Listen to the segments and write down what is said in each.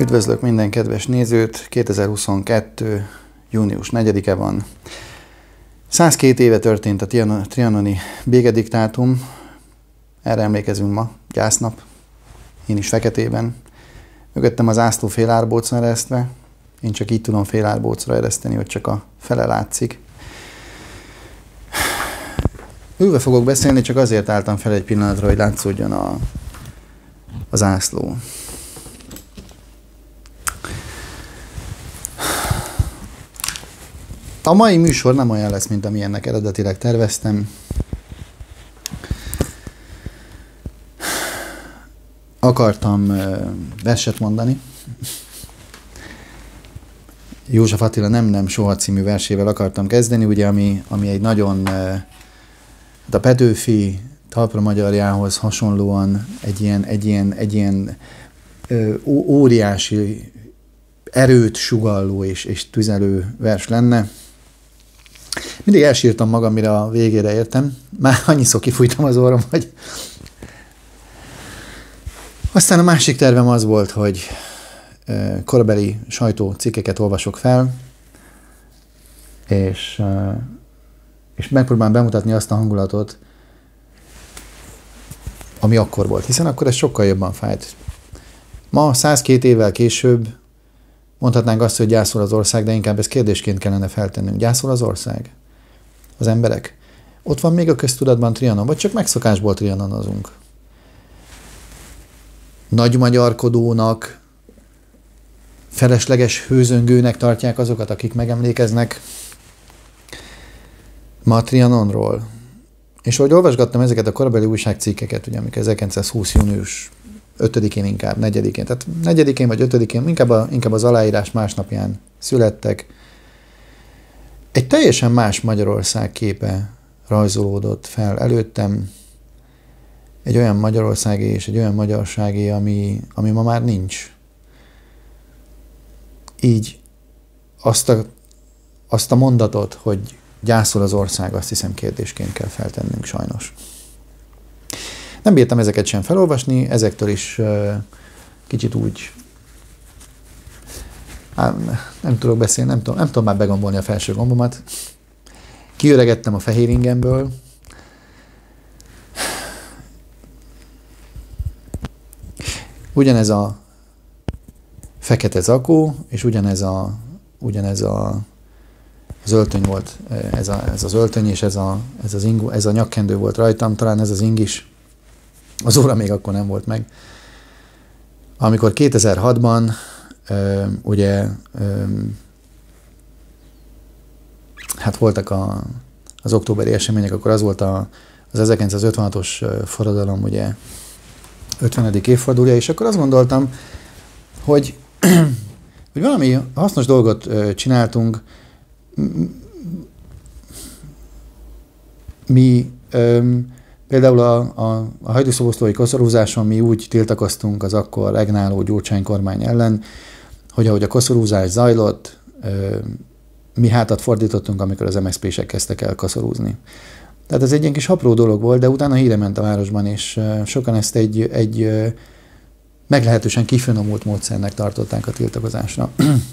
Üdvözlök minden kedves nézőt! 2022. június 4-e van. 102 éve történt a trianoni békediktátum. Erre emlékezünk ma, gyásznap. Én is feketében. Mögöttem az zászló félárbócra eresztve. Én csak így tudom félárbócra ereszteni, hogy csak a fele látszik. Ülve fogok beszélni, csak azért álltam fel egy pillanatra, hogy látszódjon a zászló. A mai műsor nem olyan lesz, mint amilyennek eredetileg terveztem. Akartam verset mondani. József Attila Nem soha című versével akartam kezdeni, ugye, ami egy nagyon a Petőfi talpra magyarjához hasonlóan egy ilyen óriási erőt sugalló és tüzelő vers lenne. Mindig elsírtam magam, mire a végére értem. Már annyiszor kifújtam az orrom, hogy... Aztán a másik tervem az volt, hogy korabeli sajtócikkeket olvasok fel, és megpróbálom bemutatni azt a hangulatot, ami akkor volt. Hiszen akkor ez sokkal jobban fájt. Ma, 102 évvel később mondhatnánk azt, hogy gyászol az ország, de inkább ezt kérdésként kellene feltennünk. Gyászol az ország? Az emberek? Ott van még a köztudatban Trianon, vagy csak megszokásból trianonozunk? Nagy magyarkodónak, felesleges hőzöngőnek tartják azokat, akik megemlékeznek ma Trianonról. És ahogy olvasgattam ezeket a korabeli újságcikkeket, ugye, amik 1920. június 5-én inkább, 4-én, tehát 4-én vagy 5-én, inkább az aláírás másnapján születtek, egy teljesen más Magyarország képe rajzolódott fel előttem, egy olyan Magyarországé és egy olyan magyarságé, ami ma már nincs. Így azt a mondatot, hogy gyászol az ország, azt hiszem kérdésként kell feltennünk sajnos. Nem bírtam ezeket sem felolvasni, ezektől is kicsit úgy... Nem tudok beszélni, nem tudom már begombolni a felső gombomat. Kiöregettem a fehér ingemből. Ugyanez a fekete zakó, és ugyanez az öltöny volt, ez az öltöny, és ez a nyakkendő volt rajtam, talán ez az ing is. Az óra még akkor nem volt meg. Amikor 2006-ban ugye hát voltak az októberi események, akkor az volt az 1956-os forradalom, ugye 50. évfordulója, és akkor azt gondoltam, hogy valami hasznos dolgot csináltunk. Mi például a hajdúszoboszlói koszorúzáson mi úgy tiltakoztunk az akkor regnáló Gyurcsány kormány ellen, hogy ahogy a koszorúzás zajlott, mi hátat fordítottunk, amikor az MSZP-sek kezdtek el koszorúzni. Tehát ez egy ilyen kis apró dolog volt, de utána híre ment a városban, és sokan ezt egy meglehetősen kifinomult módszernek tartották a tiltakozásra.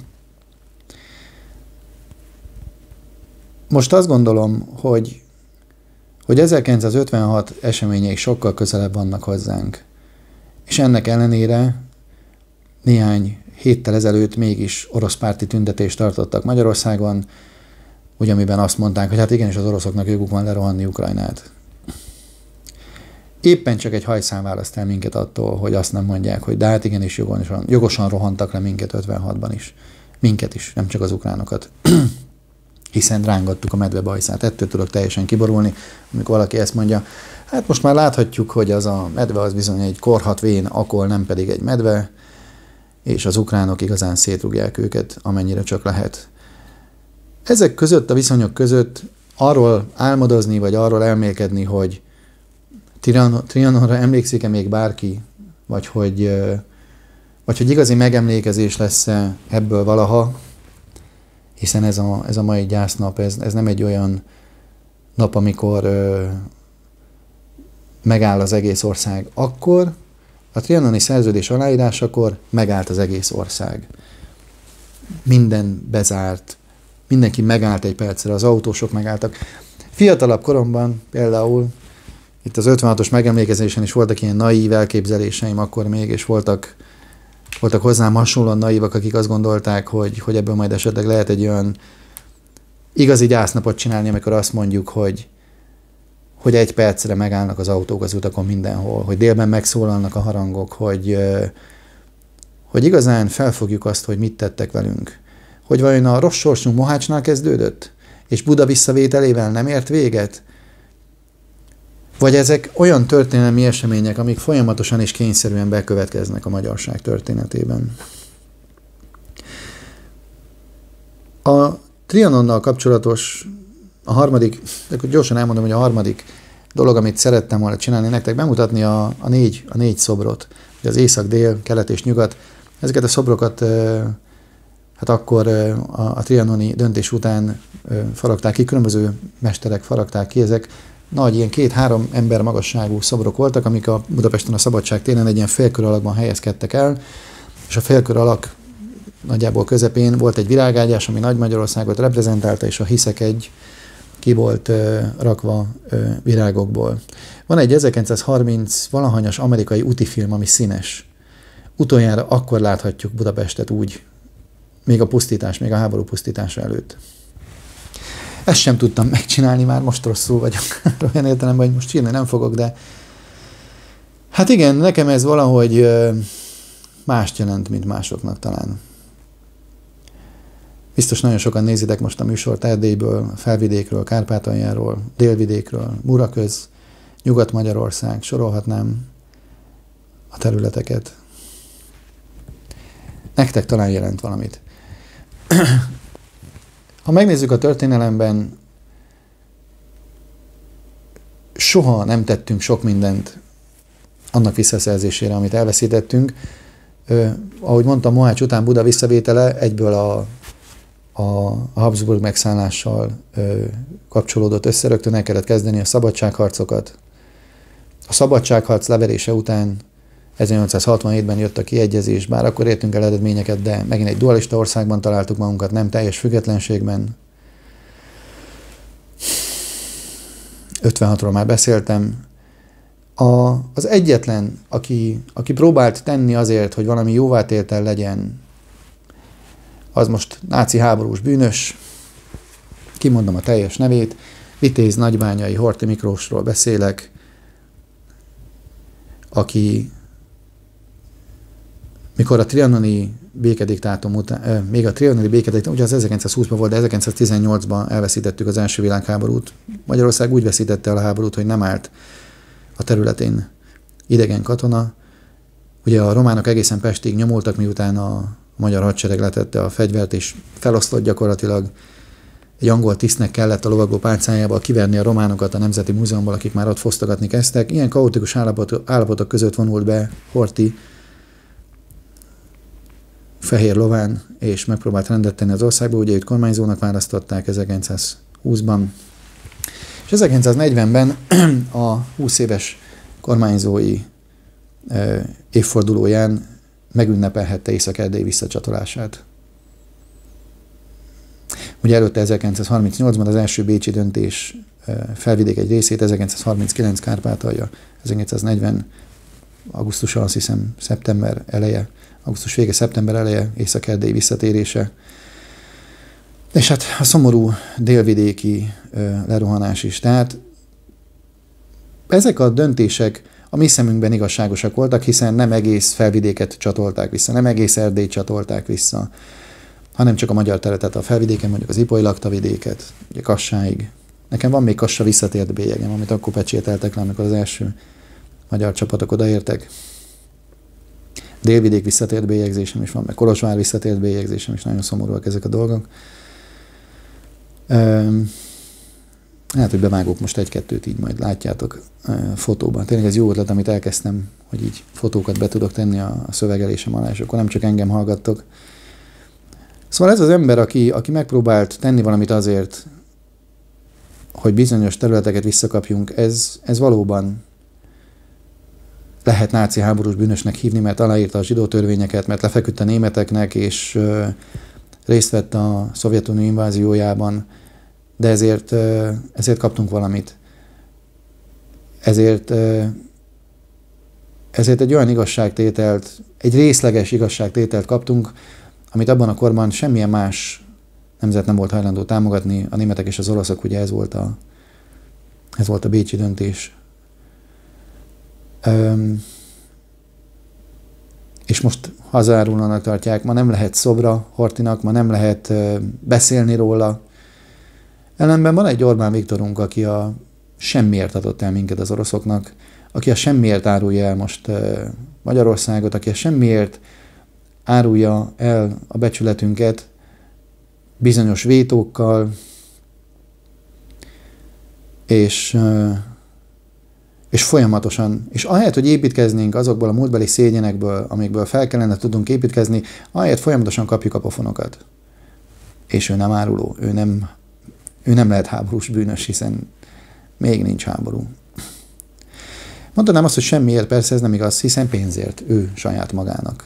Most azt gondolom, hogy 1956 eseményei sokkal közelebb vannak hozzánk. És ennek ellenére néhány héttel ezelőtt mégis orosz párti tüntetést tartottak Magyarországon, ugye amiben azt mondták, hogy hát igenis az oroszoknak joguk van lerohanni Ukrajnát. Éppen csak egy hajszál választ el minket attól, hogy azt nem mondják, hogy de hát igenis jogosan rohantak le minket 56-ban is. Minket is, nem csak az ukránokat. Hiszen rángattuk a medve bajszát. Ettől tudok teljesen kiborulni, amikor valaki ezt mondja, hát most már láthatjuk, hogy az a medve az bizony egy korhat vén akol, nem pedig egy medve, és az ukránok igazán szétrugják őket, amennyire csak lehet. Ezek között, a viszonyok között arról álmodozni, vagy arról elmélkedni, hogy Trianonra emlékszik-e még bárki, vagy hogy igazi megemlékezés lesz-e ebből valaha, hiszen ez a mai gyásznap, ez nem egy olyan nap, amikor megáll az egész ország akkor, a trianoni szerződés aláírásakor megállt az egész ország. Minden bezárt, mindenki megállt egy percre, az autósok megálltak. Fiatalabb koromban például, itt az 56-os megemlékezésen is voltak ilyen naív elképzeléseim akkor még, és voltak hozzám hasonlóan naívak, akik azt gondolták, hogy ebből majd esetleg lehet egy olyan igazi gyásznapot csinálni, amikor azt mondjuk, hogy egy percre megállnak az autók az utakon mindenhol, hogy délben megszólalnak a harangok, hogy igazán felfogjuk azt, hogy mit tettek velünk. Hogy vajon a rossz sorsunk Mohácsnál kezdődött, és Buda visszavételével nem ért véget? Vagy ezek olyan történelmi események, amik folyamatosan és kényszerűen bekövetkeznek a magyarság történetében? A Trianonnal kapcsolatos a harmadik, akkor gyorsan elmondom, hogy a harmadik dolog, amit szerettem volna csinálni nektek, bemutatni a négy szobrot, az észak, dél, kelet és nyugat. Ezeket a szobrokat hát akkor a trianoni döntés után faragták ki, különböző mesterek faragták ki, ezek nagy, ilyen 2-3 ember magasságú szobrok voltak, amik a Budapesten a Szabadság téren egy ilyen félkör alakban helyezkedtek el, és a félkör alak nagyjából közepén volt egy virágágyás, ami Nagy Magyarországot reprezentálta, és a hiszekegy ki volt rakva virágokból. Van egy 1930 valahanyas amerikai útifilm, ami színes. Utoljára akkor láthatjuk Budapestet úgy, még a háború pusztítása előtt. Ezt sem tudtam megcsinálni, már most rosszul vagyok. Olyan értelemben, hogy most sírni nem fogok, de hát igen, nekem ez valahogy mást jelent, mint másoknak talán. Biztos nagyon sokan nézitek most a műsort Erdélyből, Felvidékről, Kárpátaljáról, Délvidékről, Muraköz, Nyugat-Magyarország, sorolhatnám a területeket. Nektek talán jelent valamit. Ha megnézzük a történelemben, soha nem tettünk sok mindent annak visszaszerzésére, amit elveszítettünk. Ahogy mondtam, Mohács után Buda visszavétele egyből a Habsburg megszállással kapcsolódott össze, rögtön el kellett kezdeni a szabadságharcokat. A szabadságharc leverése után 1867-ben jött a kiegyezés, bár akkor értünk el eredményeket, de megint egy dualista országban találtuk magunkat, nem teljes függetlenségben. 56-ról már beszéltem. Az egyetlen, aki próbált tenni azért, hogy valami jóvátétel legyen, az most náci háborús bűnös, kimondom a teljes nevét, Vitéz Nagybányai Horthy Miklósról beszélek, aki mikor a trianoni békediktátum után, még a trianoni békediktátum, ugye az 1920-ban volt, de 1918-ban elveszítettük az első világháborút. Magyarország úgy veszítette el a háborút, hogy nem állt a területén idegen katona. Ugye a románok egészen Pestig nyomultak, miután a magyar hadsereg letette a fegyvert, és feloszlott gyakorlatilag. Egy angol tisztnek kellett a lovagló pálcájából kiverni a románokat a Nemzeti Múzeumból, akik már ott fosztogatni kezdtek. Ilyen kaotikus állapotok között vonult be Horthy fehér lován, és megpróbált rendet tenni az országba. Ugye őt kormányzónak választották 1920-ban. És 1940-ben a 20 éves kormányzói évfordulóján megünnepelhette Észak-Erdély visszacsatolását. Ugye előtte 1938-ban az első bécsi döntés Felvidék egy részét, 1939 Kárpátalja, 1940 augusztusa, azt hiszem szeptember eleje, augusztus vége, szeptember eleje, Észak-Erdély visszatérése. És hát a szomorú délvidéki lerohanás is. Tehát ezek a döntések a mi szemünkben igazságosak voltak, hiszen nem egész Felvidéket csatolták vissza, nem egész Erdélyt csatolták vissza, hanem csak a magyar területet a Felvidéken, mondjuk az Ipoly lakta vidéket, ugye Kassáig. Nekem van még Kassa visszatért bélyegem, amit akkor pecsételtek le, amikor az első magyar csapatok odaértek. Délvidék visszatért bélyegzésem is van, meg Kolozsvár visszatért bélyegzésem is, nagyon szomorúak ezek a dolgok. Hát, hogy bevágok most egy-kettőt, így majd látjátok fotóban. Tényleg ez jó ötlet, amit elkezdtem, hogy így fotókat be tudok tenni a szövegelésem alá, és akkor nem csak engem hallgattok. Szóval ez az ember, aki megpróbált tenni valamit azért, hogy bizonyos területeket visszakapjunk, ez valóban lehet náci háborús bűnösnek hívni, mert aláírta a zsidó törvényeket, mert lefeküdt a németeknek, és részt vett a Szovjetunió inváziójában, de ezért kaptunk valamit. Ezért egy olyan igazságtételt, egy részleges igazságtételt kaptunk, amit abban a korban semmilyen más nemzet nem volt hajlandó támogatni, a németek és az oroszok, ugye ez volt a bécsi döntés. És most hazárulónak tartják, ma nem lehet szobra Horthynak, ma nem lehet beszélni róla. Ellenben van egy Orbán Viktorunk, aki a semmiért adott el minket az oroszoknak, aki a semmiért árulja el most Magyarországot, aki a semmiért árulja el a becsületünket bizonyos vétókkal, és folyamatosan, és ahelyett, hogy építkeznénk azokból a múltbeli szégyenekből, amikből fel kellene tudunk építkezni, ahelyett folyamatosan kapjuk a pofonokat. És ő nem áruló, ő nem lehet háborús bűnös, hiszen még nincs háború. Mondanám azt, hogy semmiért, persze ez nem igaz, hiszen pénzért, ő saját magának.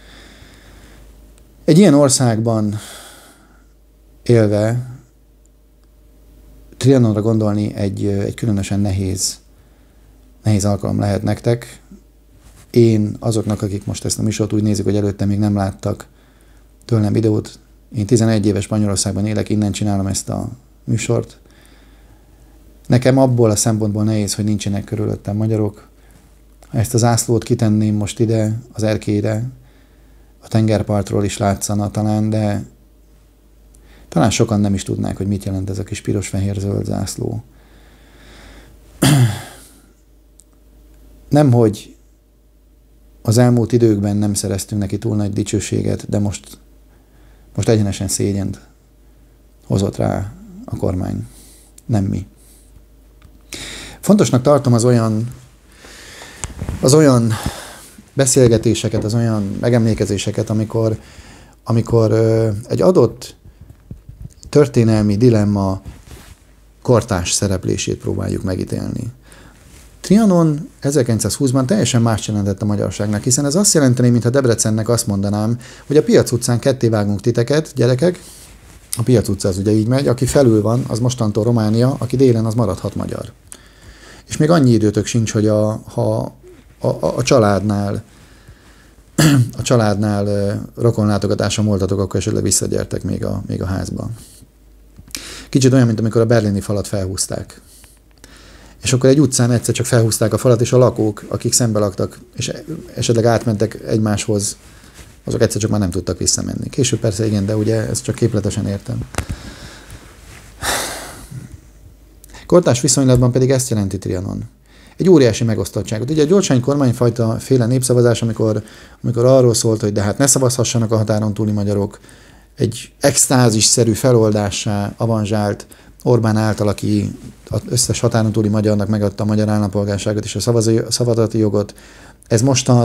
Egy ilyen országban élve Trianonra gondolni egy különösen nehéz alkalom lehet nektek. Én azoknak, akik most ezt a műsort úgy nézik, hogy előtte még nem láttak tőlem videót, én 11 éves Magyarországban élek, innen csinálom ezt a műsort. Nekem abból a szempontból nehéz, hogy nincsenek körülöttem magyarok. Ha ezt a zászlót kitenném most ide, az erkélyre, a tengerpartról is látszana talán, de talán sokan nem is tudnák, hogy mit jelent ez a kis piros-fehér-zöld zászló. Nemhogy az elmúlt időkben nem szereztünk neki túl nagy dicsőséget, de most egyenesen szégyent hozott rá a kormány, nem mi. Fontosnak tartom az olyan beszélgetéseket, az olyan megemlékezéseket, amikor egy adott történelmi dilemma kortárs szereplését próbáljuk megítélni. Trianon 1920-ban teljesen más jelentett a magyarságnak, hiszen ez azt jelenteni, mintha Debrecennek azt mondanám, hogy a Piac utcán ketté vágunk titeket, gyerekek, a Piac utca az ugye így megy, aki felül van, az mostantól Románia, aki délen, az maradhat magyar. És még annyi időtök sincs, hogy a családnál rokonlátogatáson voltatok, akkor esetleg visszagyertek még a házba. Kicsit olyan, mint amikor a berlini falat felhúzták. És akkor egy utcán egyszer csak felhúzták a falat, és a lakók, akik szembe laktak, és esetleg átmentek egymáshoz, azok egyszer csak már nem tudtak visszamenni. Később persze igen, de ugye ezt csak képletesen értem. Kortárs viszonylatban pedig ezt jelenti Trianon. Egy óriási megosztottságot. Ugye a Gyurcsány kormányfajta féle népszavazás, amikor arról szólt, hogy de hát ne szavazhassanak a határon túli magyarok, egy extázisszerű feloldássá avanzsált Orbán által, aki az összes határon túli magyarnak megadta a magyar állampolgárságot és a szavazati jogot. Ez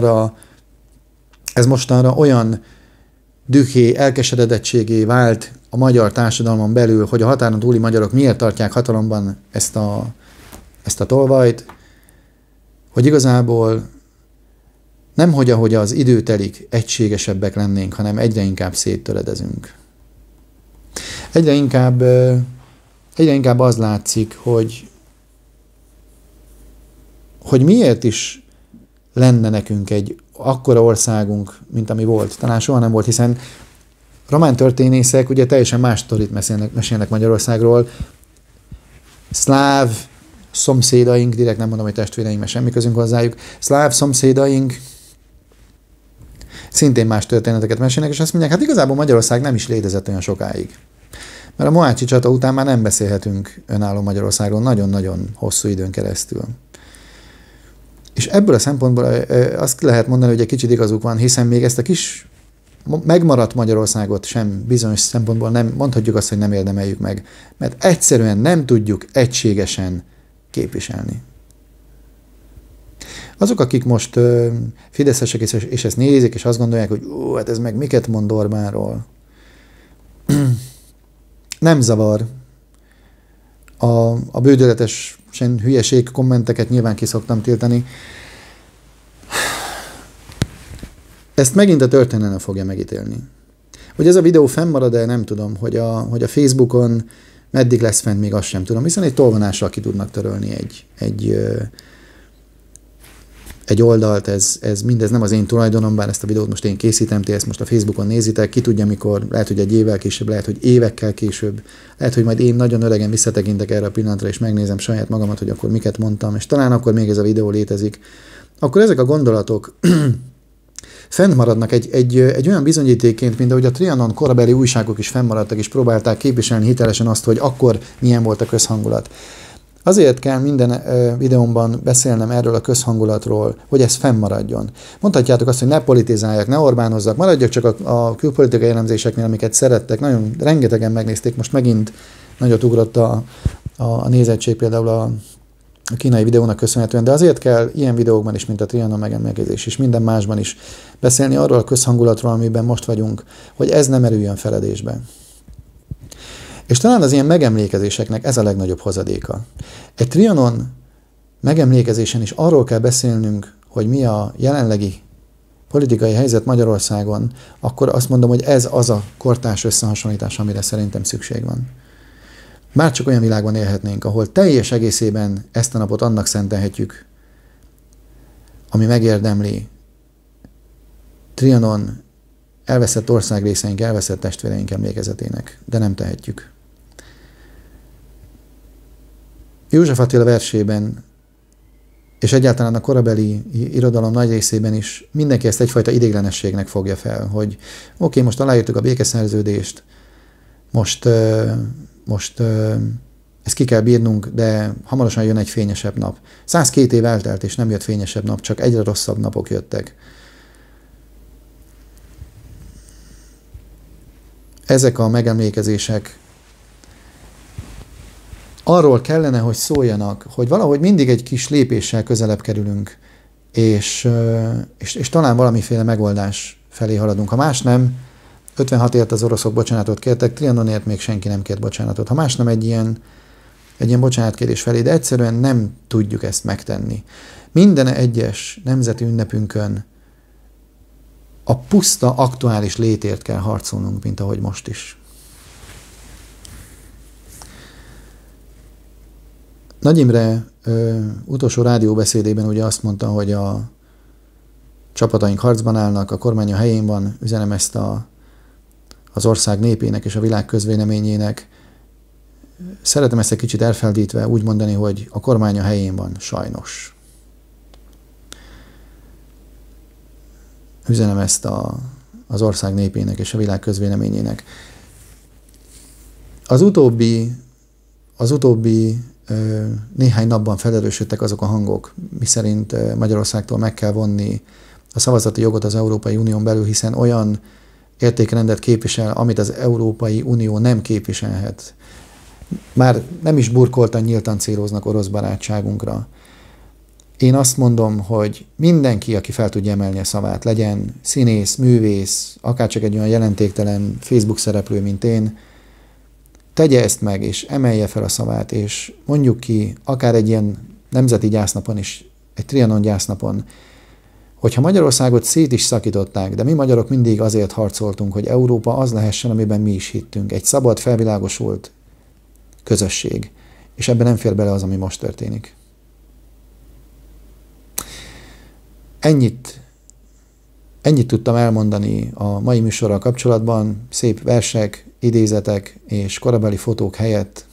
mostanra olyan dühé, elkeseredettségé vált a magyar társadalmon belül, hogy a határon túli magyarok miért tartják hatalomban ezt a tolvajt, hogy igazából nem ahogy az idő telik, egységesebbek lennénk, hanem egyre inkább széttöredezünk. Egyre inkább az látszik, hogy miért is lenne nekünk egy akkora országunk, mint ami volt. Talán soha nem volt, hiszen román történészek ugye teljesen más sztorit mesélnek Magyarországról. Szláv szomszédaink, direkt nem mondom, hogy testvéreink, mert semmi közünk hozzájuk, szláv szomszédaink szintén más történeteket mesélnek, és azt mondják, hát igazából Magyarország nem is létezett olyan sokáig. Mert a Mohácsi csata után már nem beszélhetünk önálló Magyarországról nagyon-nagyon hosszú időn keresztül. És ebből a szempontból azt lehet mondani, hogy egy kicsit igazuk van, hiszen még ezt a kis megmaradt Magyarországot sem bizonyos szempontból nem mondhatjuk azt, hogy nem érdemeljük meg, mert egyszerűen nem tudjuk egységesen képviselni. Azok, akik most fideszesek és ezt nézik, és azt gondolják, hogy hát ez meg miket mond Orbánról. Nem zavar. A bődöletesen hülyeség kommenteket nyilván ki szoktam tiltani. Ezt megint a történelem fogja megítélni. Hogy ez a videó fennmarad-e, nem tudom, hogy a Facebookon meddig lesz fent, még azt sem tudom, hiszen egy tolvonással ki tudnak törölni egy oldalt, mindez nem az én tulajdonom, bár ezt a videót most én készítem, ti ezt most a Facebookon nézitek, ki tudja mikor, lehet, hogy egy évvel később, lehet, hogy évekkel később, lehet, hogy majd én nagyon öregen visszatekintek erre a pillanatra, és megnézem saját magamat, hogy akkor miket mondtam, és talán akkor még ez a videó létezik. Akkor ezek a gondolatok fennmaradnak egy olyan bizonyítékként, mint ahogy a Trianon korabeli újságok is fennmaradtak, és próbálták képviselni hitelesen azt, hogy akkor milyen volt a közhangulat. Azért kell minden videómban beszélnem erről a közhangulatról, hogy ez fennmaradjon. Mondhatjátok azt, hogy ne politizálják, ne Orbánozzak, maradjak csak a külpolitikai elemzéseknél, amiket szerettek. Nagyon rengetegen megnézték, most megint nagyot ugrott a nézettség például a kínai videónak köszönhetően, de azért kell ilyen videókban is, mint a Trianon megemlékezés és minden másban is beszélni arról a közhangulatról, amiben most vagyunk, hogy ez nem merüljön feledésbe. És talán az ilyen megemlékezéseknek ez a legnagyobb hozadéka. Egy Trianon megemlékezésen is arról kell beszélnünk, hogy mi a jelenlegi politikai helyzet Magyarországon, akkor azt mondom, hogy ez az a kortárs összehasonlítás, amire szerintem szükség van. Bárcsak olyan világban élhetnénk, ahol teljes egészében ezt a napot annak szentelhetjük, ami megérdemli Trianon elveszett országrészeink, elveszett testvéreink emlékezetének, de nem tehetjük. József Attila versében, és egyáltalán a korabeli irodalom nagy részében is mindenki ezt egyfajta ideiglenességnek fogja fel, hogy oké, most aláírtuk a békeszerződést, most ezt ki kell bírnunk, de hamarosan jön egy fényesebb nap. 102 év eltelt, és nem jött fényesebb nap, csak egyre rosszabb napok jöttek. Ezek a megemlékezések arról kellene, hogy szóljanak, hogy valahogy mindig egy kis lépéssel közelebb kerülünk, és talán valamiféle megoldás felé haladunk. Ha más nem, 56-ért az oroszok bocsánatot kértek, Trianonért még senki nem kért bocsánatot. Ha más nem, egy ilyen bocsánatkérés felé, de egyszerűen nem tudjuk ezt megtenni. Minden egyes nemzeti ünnepünkön a puszta aktuális létért kell harcolnunk, mint ahogy most is. Nagy Imre utolsó rádióbeszédében ugye azt mondta, hogy a csapataink harcban állnak, a kormány a helyén van, üzenem ezt az ország népének és a világ közvéleményének. Szeretem ezt egy kicsit elfeldítve úgy mondani, hogy a kormány a helyén van, sajnos. Üzenem ezt az ország népének és a világ közvéleményének. Az utóbbi néhány napban felerősödtek azok a hangok, miszerint Magyarországtól meg kell vonni a szavazati jogot az Európai Unión belül, hiszen olyan értékrendet képvisel, amit az Európai Unió nem képviselhet. Már nem is burkoltan, nyíltan céloznak orosz barátságunkra. Én azt mondom, hogy mindenki, aki fel tudja emelni a szavát, legyen színész, művész, akárcsak egy olyan jelentéktelen Facebook szereplő, mint én, tegye ezt meg, és emelje fel a szavát, és mondjuk ki, akár egy ilyen nemzeti gyásznapon is, egy Trianon gyásznapon, hogyha Magyarországot szét is szakították, de mi magyarok mindig azért harcoltunk, hogy Európa az lehessen, amiben mi is hittünk. Egy szabad, felvilágosult közösség. És ebben nem fér bele az, ami most történik. Ennyit tudtam elmondani a mai műsorral kapcsolatban. Szép versek, idézetek és korabeli fotók helyett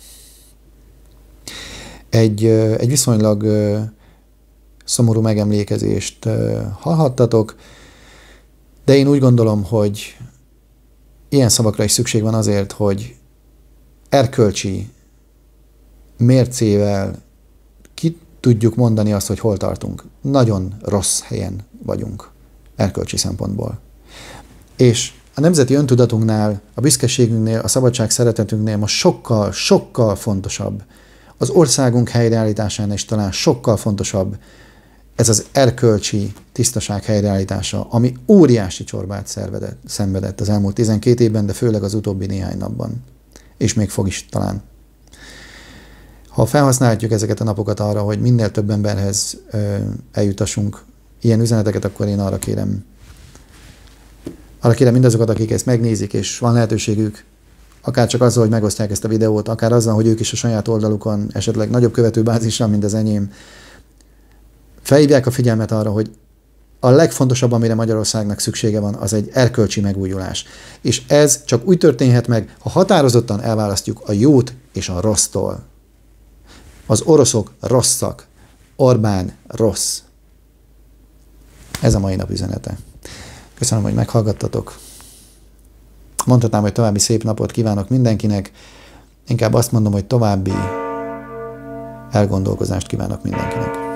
egy viszonylag szomorú megemlékezést hallhattatok, de én úgy gondolom, hogy ilyen szavakra is szükség van azért, hogy erkölcsi mércével ki tudjuk mondani azt, hogy hol tartunk. Nagyon rossz helyen vagyunk erkölcsi szempontból. És a nemzeti öntudatunknál, a büszkeségünknél, a szabadság szeretetünknél most sokkal, sokkal fontosabb, az országunk helyreállításánál is talán sokkal fontosabb ez az erkölcsi tisztaság helyreállítása, ami óriási csorbát szenvedett az elmúlt 12 évben, de főleg az utóbbi néhány napban. És még fog is talán. Ha felhasználhatjuk ezeket a napokat arra, hogy minél több emberhez eljutassunk ilyen üzeneteket, akkor én arra kérem Arra kérem mindazokat, akik ezt megnézik, és van lehetőségük, akár csak azzal, hogy megosztják ezt a videót, akár azzal, hogy ők is a saját oldalukon esetleg nagyobb követőbázissal, mint az enyém, felhívják a figyelmet arra, hogy a legfontosabb, amire Magyarországnak szüksége van, az egy erkölcsi megújulás. És ez csak úgy történhet meg, ha határozottan elválasztjuk a jót és a rossztól. Az oroszok rosszak, Orbán rossz. Ez a mai nap üzenete. Köszönöm, hogy meghallgattatok. Mondhatnám, hogy további szép napot kívánok mindenkinek. Inkább azt mondom, hogy további elgondolkozást kívánok mindenkinek.